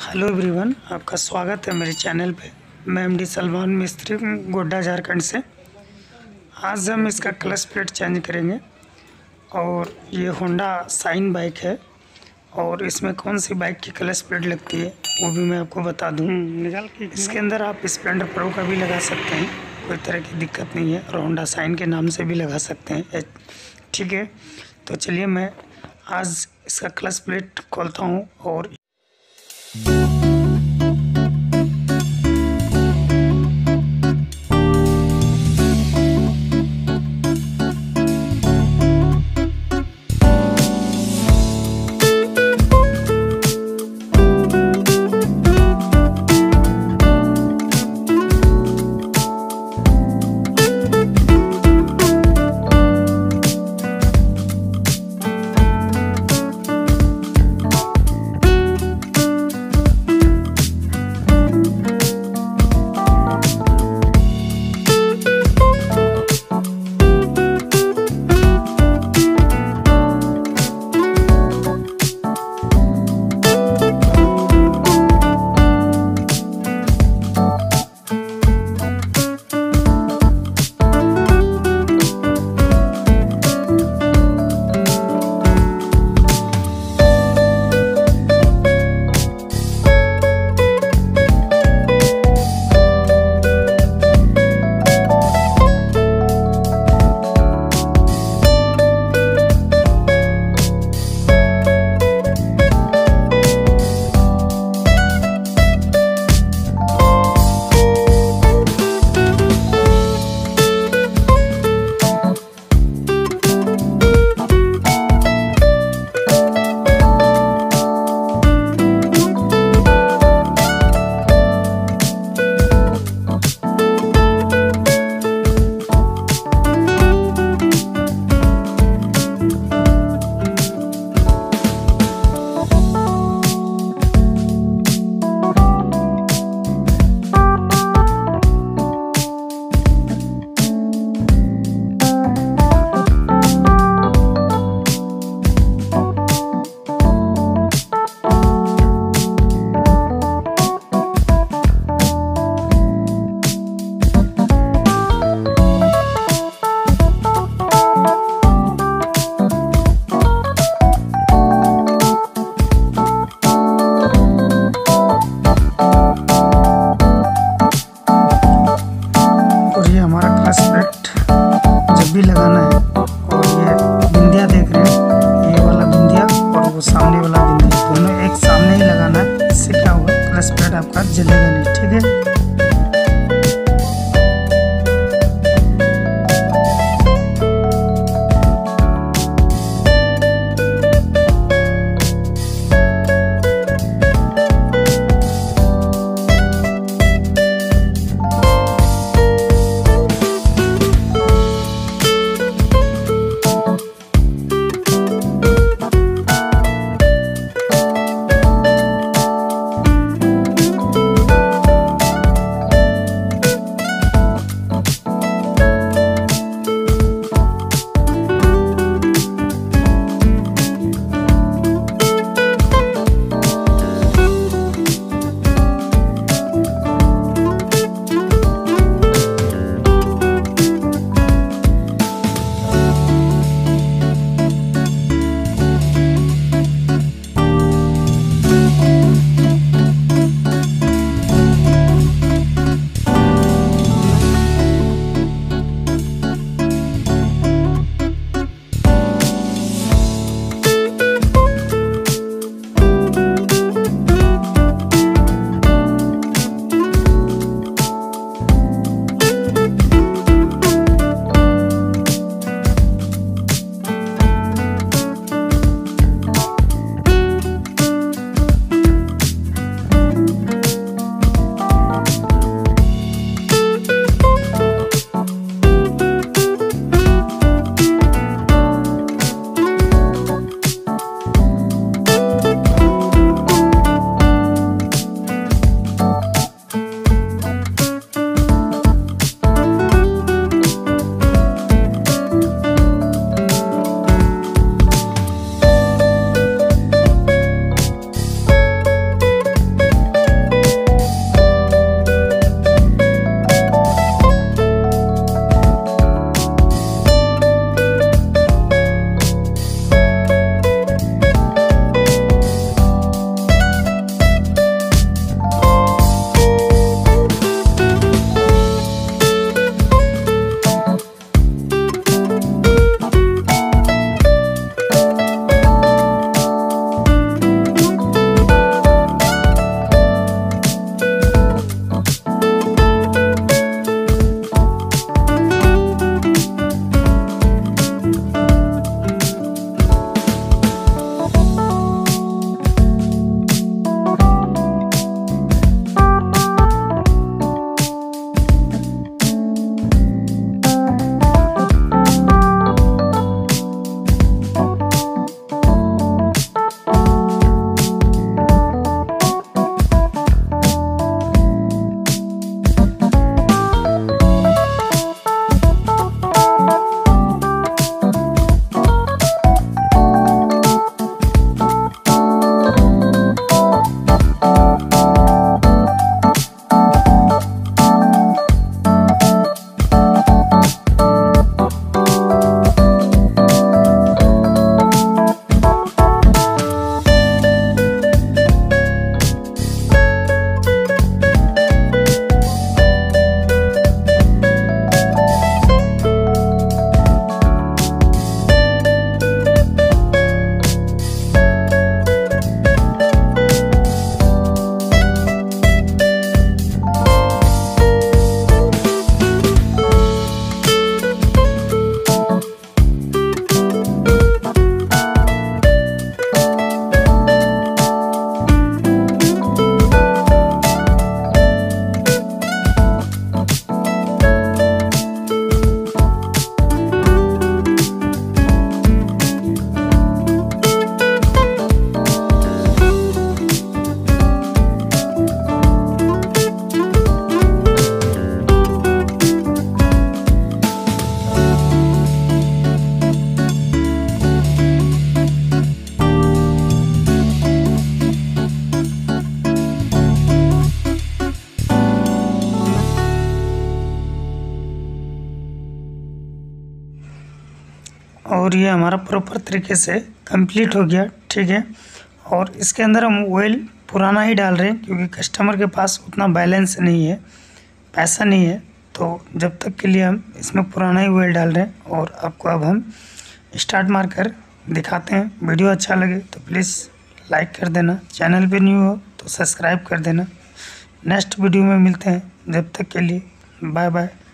Hello everyone, आपका स्वागत है मेरे चैनल पे। मैं एमडी सलमान मिस्त्री गोड्डा झारखंड से। आज हम इसका क्लच प्लेट चेंज करेंगे और ये होंडा साइन बाइक है और इसमें कौन सी बाइक की क्लच प्लेट लगती है वो भी मैं आपको बता दूं। इसके अंदर आप स्प्लेंडर प्रो का भी लगा सकते हैं, कोई तरह की दिक्कत नहीं है, और होंडा साइन के नाम से भी लगा सकते हैं। ठीक है, तो चलिए मैं आज इसका क्लच प्लेट खोलता हूँ और जब भी लगाना है। और ये बिंदिया देख रहे हैं, ये वाला बिंदिया और वो सामने वाला बिंदिया, दोनों एक सामने ही लगाना है। इससे क्या होगा, क्लच प्लेट आपका जलेगा नहीं। ठीक है, और ये हमारा प्रॉपर तरीके से कंप्लीट हो गया, ठीक है। और इसके अंदर हम ऑयल पुराना ही डाल रहे हैं क्योंकि कस्टमर के पास उतना बैलेंस नहीं है, पैसा नहीं है, तो जब तक के लिए हम इसमें पुराना ही ऑयल डाल रहे हैं। और आपको अब हम स्टार्ट मार कर दिखाते हैं। वीडियो अच्छा लगे तो प्लीज़ लाइक कर देना, चैनल पे न्यू हो तो सब्सक्राइब कर देना। नेक्स्ट वीडियो में मिलते हैं, जब तक के लिए बाय बाय।